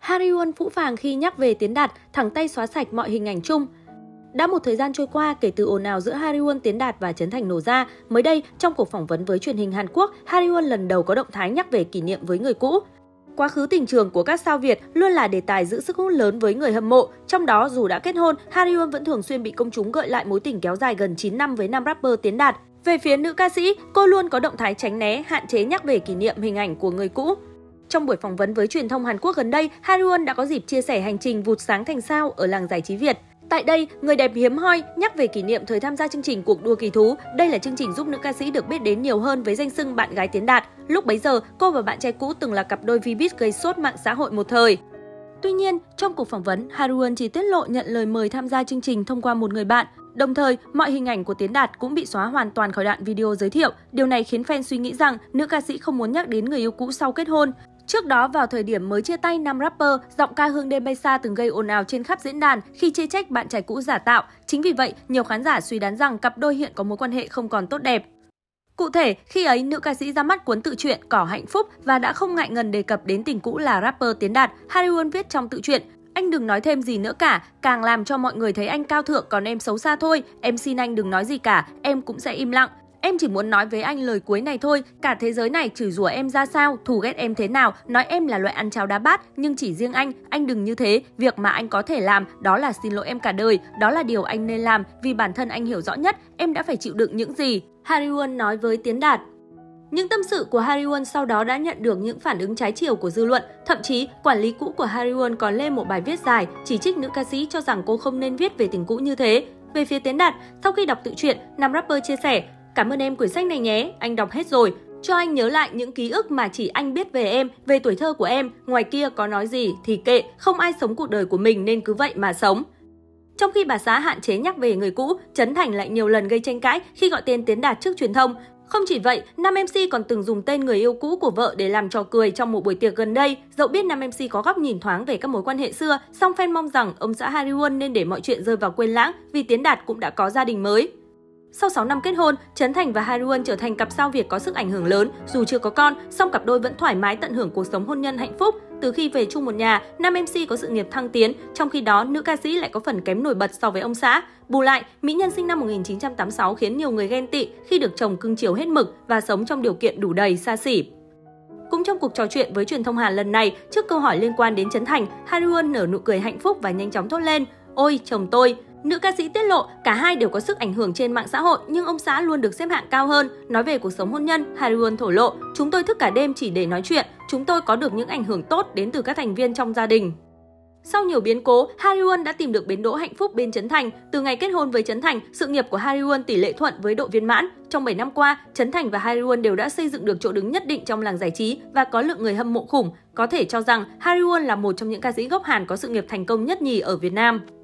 Harry Won phũ phàng khi nhắc về Tiến Đạt, thẳng tay xóa sạch mọi hình ảnh chung. Đã một thời gian trôi qua kể từ ồn ào giữa Harry Won, Tiến Đạt và Trấn Thành nổ ra, mới đây trong cuộc phỏng vấn với truyền hình Hàn Quốc, Harry Won lần đầu có động thái nhắc về kỷ niệm với người cũ. Quá khứ tình trường của các sao Việt luôn là đề tài giữ sức hút lớn với người hâm mộ. Trong đó, dù đã kết hôn, Harry Won vẫn thường xuyên bị công chúng gợi lại mối tình kéo dài gần 9 năm với nam rapper Tiến Đạt. Về phía nữ ca sĩ, cô luôn có động thái tránh né, hạn chế nhắc về kỷ niệm hình ảnh của người cũ. Trong buổi phỏng vấn với truyền thông Hàn Quốc gần đây, Harry Won đã có dịp chia sẻ hành trình vụt sáng thành sao ở làng giải trí Việt. Tại đây, người đẹp hiếm hoi nhắc về kỷ niệm thời tham gia chương trình Cuộc đua kỳ thú. Đây là chương trình giúp nữ ca sĩ được biết đến nhiều hơn với danh xưng bạn gái Tiến Đạt. Lúc bấy giờ, cô và bạn trai cũ từng là cặp đôi Vbiz gây sốt mạng xã hội một thời. Tuy nhiên, trong cuộc phỏng vấn, Harry Won chỉ tiết lộ nhận lời mời tham gia chương trình thông qua một người bạn. Đồng thời, mọi hình ảnh của Tiến Đạt cũng bị xóa hoàn toàn khỏi đoạn video giới thiệu. Điều này khiến fan suy nghĩ rằng nữ ca sĩ không muốn nhắc đến người yêu cũ sau kết hôn. Trước đó, vào thời điểm mới chia tay, nam rapper, giọng ca Hương Đêm Bay Xa từng gây ồn ào trên khắp diễn đàn khi chê trách bạn trai cũ giả tạo. Chính vì vậy, nhiều khán giả suy đoán rằng cặp đôi hiện có mối quan hệ không còn tốt đẹp. Cụ thể, khi ấy, nữ ca sĩ ra mắt cuốn tự truyện Cỏ Hạnh Phúc và đã không ngại ngần đề cập đến tình cũ là rapper Tiến Đạt. Harry Won viết trong tự truyện: "Anh đừng nói thêm gì nữa cả, càng làm cho mọi người thấy anh cao thượng còn em xấu xa thôi. Em xin anh đừng nói gì cả, em cũng sẽ im lặng. Em chỉ muốn nói với anh lời cuối này thôi, cả thế giới này chửi rủa em ra sao, thù ghét em thế nào, nói em là loại ăn cháo đá bát, nhưng chỉ riêng anh đừng như thế. Việc mà anh có thể làm đó là xin lỗi em cả đời, đó là điều anh nên làm vì bản thân anh hiểu rõ nhất em đã phải chịu đựng những gì." Harry Won nói với Tiến Đạt. Những tâm sự của Harry Won sau đó đã nhận được những phản ứng trái chiều của dư luận. Thậm chí, quản lý cũ của Harry Won còn lên một bài viết dài chỉ trích nữ ca sĩ, cho rằng cô không nên viết về tình cũ như thế. Về phía Tiến Đạt, sau khi đọc tự truyện, nam rapper chia sẻ: "Cảm ơn em quyển sách này nhé, anh đọc hết rồi. Cho anh nhớ lại những ký ức mà chỉ anh biết về em, về tuổi thơ của em. Ngoài kia có nói gì thì kệ, không ai sống cuộc đời của mình nên cứ vậy mà sống." Trong khi bà xã hạn chế nhắc về người cũ, Trấn Thành lại nhiều lần gây tranh cãi khi gọi tên Tiến Đạt trước truyền thông. Không chỉ vậy, nam MC còn từng dùng tên người yêu cũ của vợ để làm trò cười trong một buổi tiệc gần đây. Dẫu biết nam MC có góc nhìn thoáng về các mối quan hệ xưa, song fan mong rằng ông xã Harry Won nên để mọi chuyện rơi vào quên lãng vì Tiến Đạt cũng đã có gia đình mới. Sau 6 năm kết hôn, Trấn Thành và Harry Won trở thành cặp sao Việt có sức ảnh hưởng lớn. Dù chưa có con, song cặp đôi vẫn thoải mái tận hưởng cuộc sống hôn nhân hạnh phúc. Từ khi về chung một nhà, nam MC có sự nghiệp thăng tiến, trong khi đó nữ ca sĩ lại có phần kém nổi bật so với ông xã. Bù lại, mỹ nhân sinh năm 1986 khiến nhiều người ghen tị khi được chồng cưng chiều hết mực và sống trong điều kiện đủ đầy xa xỉ. Cũng trong cuộc trò chuyện với truyền thông Hàn lần này, trước câu hỏi liên quan đến Trấn Thành, Harry Won nở nụ cười hạnh phúc và nhanh chóng thốt lên: "Ôi, chồng tôi!" Nữ ca sĩ tiết lộ cả hai đều có sức ảnh hưởng trên mạng xã hội nhưng ông xã luôn được xếp hạng cao hơn. Nói về cuộc sống hôn nhân, Harry Won thổ lộ: "Chúng tôi thức cả đêm chỉ để nói chuyện, chúng tôi có được những ảnh hưởng tốt đến từ các thành viên trong gia đình." Sau nhiều biến cố, Harry Won đã tìm được bến đỗ hạnh phúc bên Trấn Thành. Từ ngày kết hôn với Trấn Thành, sự nghiệp của Harry Won tỷ lệ thuận với độ viên mãn. Trong 7 năm qua, Trấn Thành và Harry Won đều đã xây dựng được chỗ đứng nhất định trong làng giải trí và có lượng người hâm mộ khủng. Có thể cho rằng Harry Won là một trong những ca sĩ gốc Hàn có sự nghiệp thành công nhất nhì ở Việt Nam.